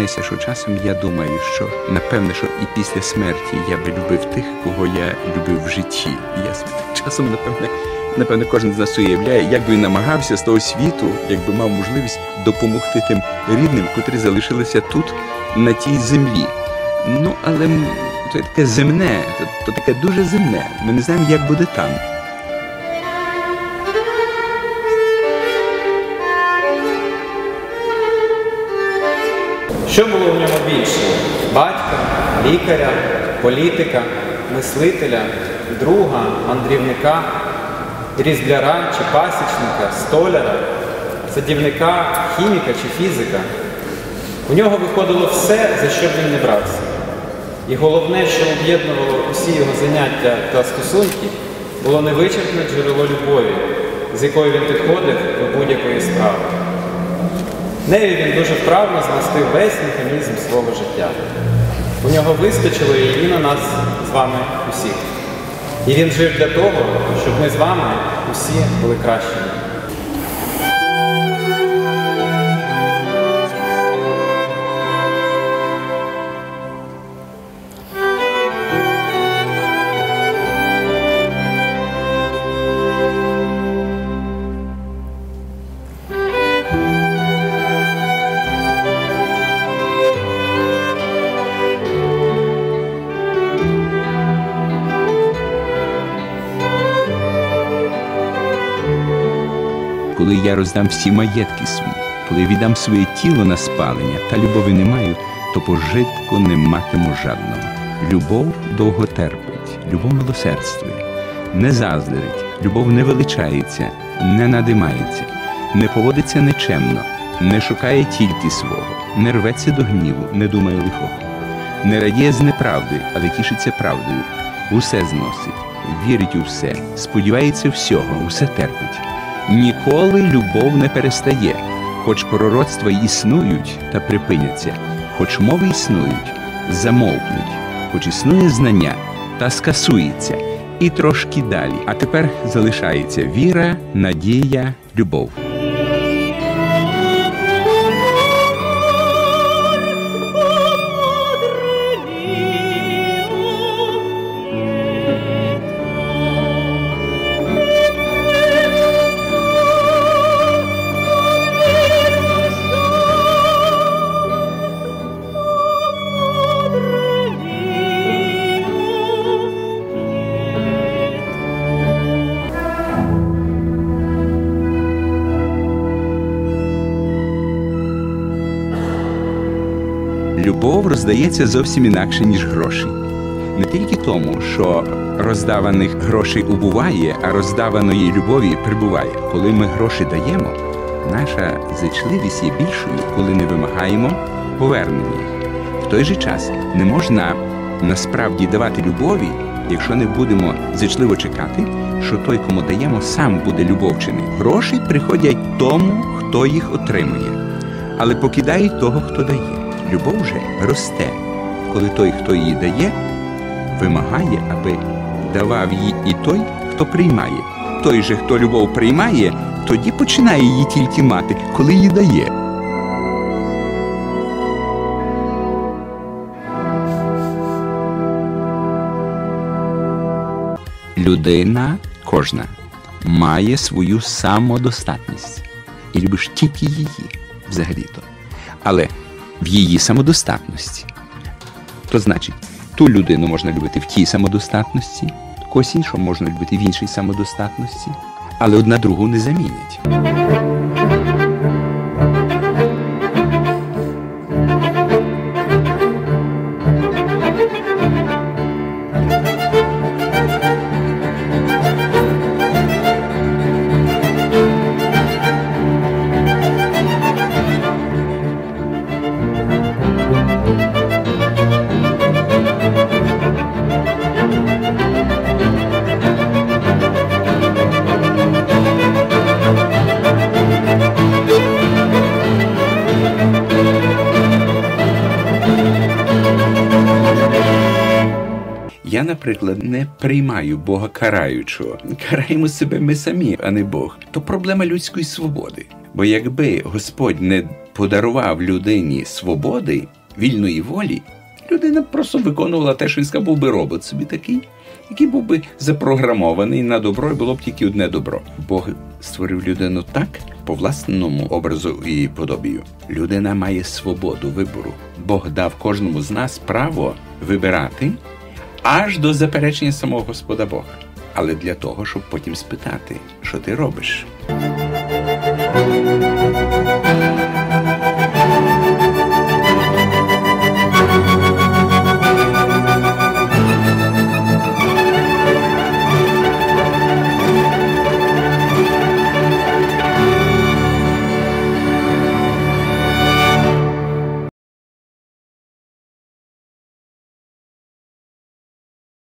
зізнаюся, що часом я думаю, що, напевне, що і після смерті я би любив тих, кого я любив в житті. І я часом, напевне, кожен з нас уявляє, як би він намагався з того світу, якби мав можливість допомогти тим рідним, котрі залишилися тут, на тій землі. Ну, але це таке земне, то таке дуже земне. Ми не знаємо, як буде там. Що було в ньому більше? Батька, лікаря, політика, мислителя, друга, мандрівника, різбляра чи пасічника, столяра, садівника, хіміка чи фізика. У нього виходило все, за що б він не брався. І головне, що об'єднувало усі його заняття та стосунки, було невичерпне джерело любові, з якою він підходив до будь-якої справи. Нею він дуже вправно змастив весь механізм свого життя. У нього вистачило її на нас з вами усіх. І він жив для того, щоб ми з вами усі були кращими. Коли я роздам всі маєтки свої, коли віддам своє тіло на спалення, та любові не маю, то пожитку не матиму жадного. Любов довго терпить, любов милосердствує, не заздрить, любов не величається, не надимається, не поводиться нечемно, не шукає тільки свого, не рветься до гніву, не думає лихого, не радіє з неправди, але тішиться правдою, усе зносить, вірить у все, сподівається всього, усе терпить. Ніколи любов не перестає, хоч пророцтва існують та припиняться, хоч мови існують, замовкнуть, хоч існує знання та скасується, і трошки далі. А тепер залишається віра, надія, любов. Любов роздається зовсім інакше, ніж гроші. Не тільки тому, що роздаваних грошей убуває, а роздаваної любові прибуває. Коли ми гроші даємо, наша зичливість є більшою, коли не вимагаємо повернення їх. В той же час не можна насправді давати любові, якщо не будемо зичливо чекати, що той, кому даємо, сам буде любовчений. Гроші приходять тому, хто їх отримує, але покидають того, хто дає. Любов же росте, коли той, хто її дає, вимагає, аби давав її і той, хто приймає. Той же, хто любов приймає, тоді починає її тільки мати, коли її дає. Людина, кожна, має свою самодостатність. І любиш тільки її, взагалі-то. Але в її самодостатності. То значить, ту людину можна любити в тій самодостатності, когось іншого можна любити в іншій самодостатності, але одна другу не замінять. Я, наприклад, не приймаю Бога караючого. Караємо себе ми самі, а не Бог. То проблема людської свободи. Бо якби Господь не подарував людині свободи, вільної волі, людина просто виконувала те, що він сказав, був би робот собі такий, який був би запрограмований на добро, і було б тільки одне добро. Бог створив людину так, по власному образу і подобію. Людина має свободу вибору. Бог дав кожному з нас право вибирати аж до заперечення самого Господа Бога. Але для того, щоб потім спитати, що ти робиш.